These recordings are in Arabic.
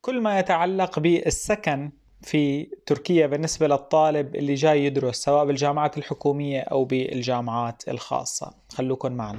كل ما يتعلق بالسكن في تركيا بالنسبة للطالب اللي جاي يدرس سواء بالجامعات الحكومية أو بالجامعات الخاصة. خلوكن معنا.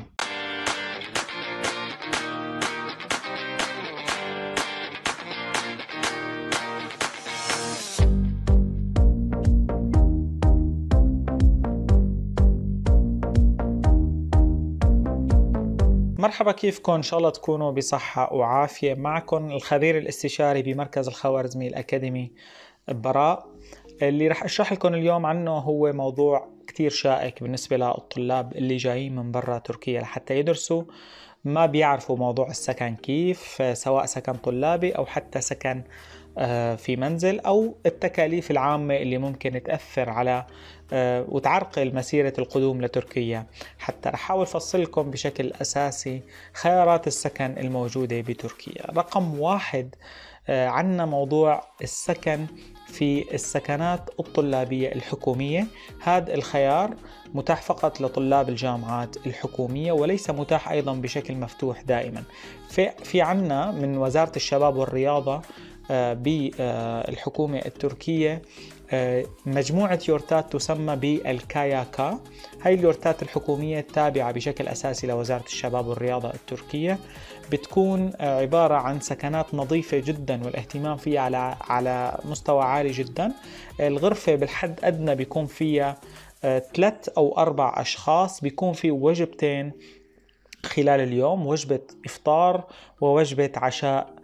مرحبا، كيفكم؟ إن شاء الله تكونوا بصحة وعافية. معكم الخبير الاستشاري بمركز الخوارزمي الأكاديمي براء. اللي رح أشرح لكم اليوم عنه هو موضوع كتير شائك بالنسبة للطلاب اللي جايين من برا تركيا لحتى يدرسوا، ما بيعرفوا موضوع السكن كيف، سواء سكن طلابي أو حتى سكن في منزل، أو التكاليف العامة اللي ممكن تأثر على وتعرقل مسيرة القدوم لتركيا. حتى رح أحاول أفصل لكم بشكل أساسي خيارات السكن الموجودة بتركيا. رقم واحد، عنا موضوع السكن في السكنات الطلابية الحكومية. هذا الخيار متاح فقط لطلاب الجامعات الحكومية وليس متاح أيضا بشكل مفتوح دائما. في عنا من وزارة الشباب والرياضة بالحكومة التركية مجموعة يورتات تسمى بالكاياكا. هاي اليورتات الحكومية التابعة بشكل أساسي لوزارة الشباب والرياضة التركية، بتكون عبارة عن سكنات نظيفة جدا والاهتمام فيها على مستوى عالي جدا. الغرفة بالحد أدنى بيكون فيها 3 أو 4 أشخاص، بيكون في وجبتين خلال اليوم، وجبة إفطار ووجبة عشاء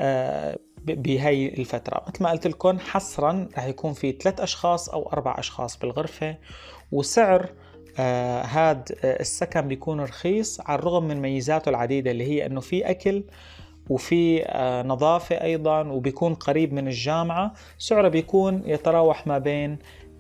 بهاي الفترة. مثل ما قلت لكم حصرا رح يكون في 3 أشخاص أو 4 أشخاص بالغرفة. وسعر هذا السكن بيكون رخيص على الرغم من ميزاته العديدة، اللي هي أنه في أكل وفي نظافة أيضا، وبيكون قريب من الجامعة. سعره بيكون يتراوح ما بين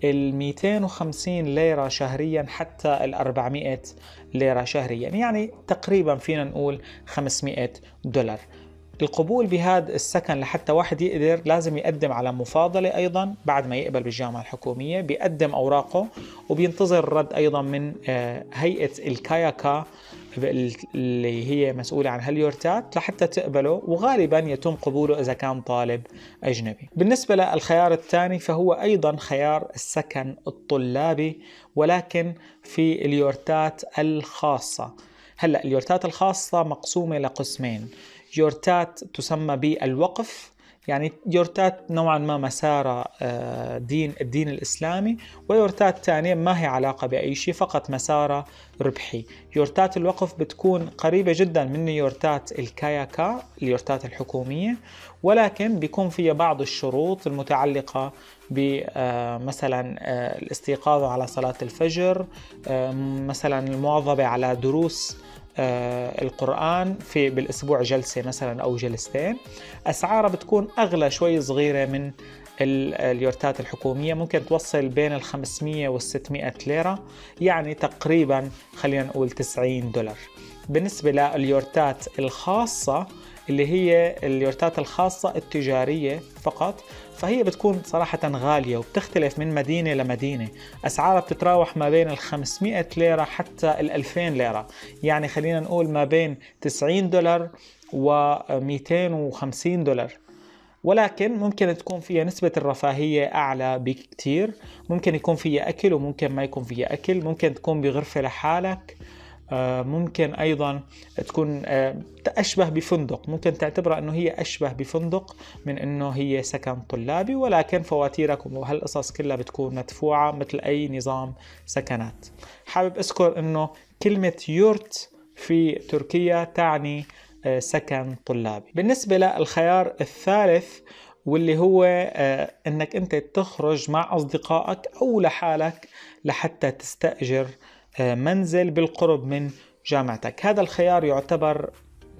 250 ليرة شهريا حتى 400 ليرة شهريا، يعني تقريبا فينا نقول 500 دولار. القبول بهذا السكن لحتى واحد يقدر لازم يقدم على مفاضلة أيضا. بعد ما يقبل بالجامعة الحكومية بيقدم أوراقه وبينتظر الرد أيضا من هيئة الكاياكا اللي هي مسؤولة عن هاليورتات لحتى تقبله، وغالبا يتم قبوله إذا كان طالب أجنبي. بالنسبة للخيار الثاني فهو أيضا خيار السكن الطلابي، ولكن في اليورتات الخاصة. هلأ اليورتات الخاصة مقسومة لقسمين: يورتات تسمى بالوقف، يعني يورتات نوعا ما مسار الدين الإسلامي، ويورتات ثانية ما هي علاقة بأي شيء، فقط مسار ربحي. يورتات الوقف بتكون قريبة جدا من يورتات الكاياكا اليورتات الحكومية، ولكن بيكون فيها بعض الشروط المتعلقة بمثلا الاستيقاظ على صلاة الفجر، مثلا المواظبة على دروس القرآن بالأسبوع جلسة مثلا أو جلستين. أسعارها بتكون أغلى شوي، صغيرة من اليورتات الحكومية، ممكن توصل بين 500 و 600 ليرة، يعني تقريبا خلينا نقول 90 دولار. بالنسبة لليورتات الخاصة اللي هي اليورتات الخاصة التجارية فقط، فهي بتكون صراحة غالية وبتختلف من مدينة لمدينة. أسعارها بتتراوح ما بين 500 ليرة حتى 2000 ليرة، يعني خلينا نقول ما بين 90 دولار و 250 دولار. ولكن ممكن تكون فيها نسبة الرفاهية أعلى بكتير، ممكن يكون فيها أكل وممكن ما يكون فيها أكل، ممكن تكون بغرفة لحالك، ممكن أيضا تكون أشبه بفندق، ممكن تعتبرها أنه هي أشبه بفندق من أنه هي سكن طلابي، ولكن فواتيرك وهالقصص كلها بتكون مدفوعة مثل أي نظام سكنات. حابب أذكر أنه كلمة يورت في تركيا تعني سكن طلابي. بالنسبة للخيار الثالث واللي هو أنك أنت تخرج مع أصدقائك أو لحالك لحتى تستأجر منزل بالقرب من جامعتك. هذا الخيار يعتبر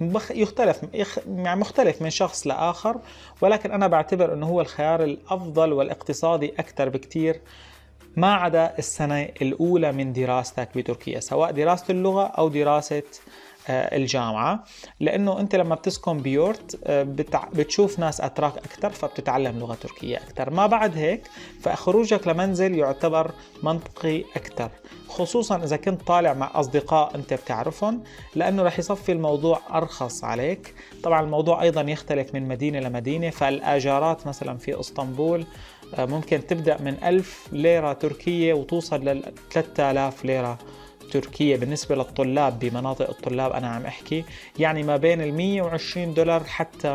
مختلف من شخص لآخر، ولكن أنا بعتبر أنه هو الخيار الأفضل والاقتصادي أكثر بكتير، ما عدا السنة الأولى من دراستك بتركيا، سواء دراسة اللغة أو دراسة الجامعة، لأنه أنت لما بتسكن بيورت بتشوف ناس أتراك أكثر فبتتعلم لغة تركية أكثر. ما بعد هيك فخروجك لمنزل يعتبر منطقي أكثر، خصوصا إذا كنت طالع مع أصدقاء أنت بتعرفهم، لأنه رح يصفي الموضوع أرخص عليك. طبعا الموضوع أيضا يختلف من مدينة لمدينة، فالآجارات مثلا في إسطنبول ممكن تبدأ من 1000 ليرة تركية وتوصل ل 3000 ليرة تركية بالنسبة للطلاب بمناطق الطلاب. أنا عم أحكي يعني ما بين $120 حتى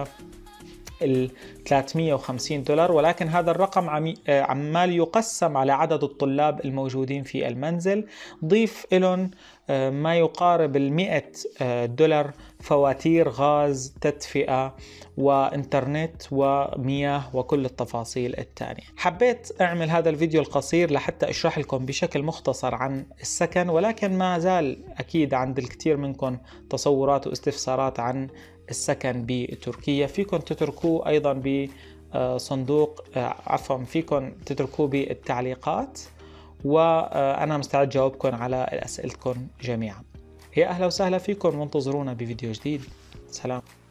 $350، ولكن هذا الرقم عمال يقسم على عدد الطلاب الموجودين في المنزل. ضيف لهم ما يقارب $100 فواتير غاز، تدفئة وإنترنت ومياه وكل التفاصيل التانية. حبيت أعمل هذا الفيديو القصير لحتى أشرح لكم بشكل مختصر عن السكن، ولكن ما زال أكيد عند الكثير منكم تصورات واستفسارات عن السكن بتركيا. فيكم تتركوه أيضا بصندوق فيكم تتركوه بالتعليقات، وأنا مستعد جاوبكم على أسئلتكم جميعا. يا أهلا وسهلا فيكم، وانتظرونا بفيديو جديد. سلام.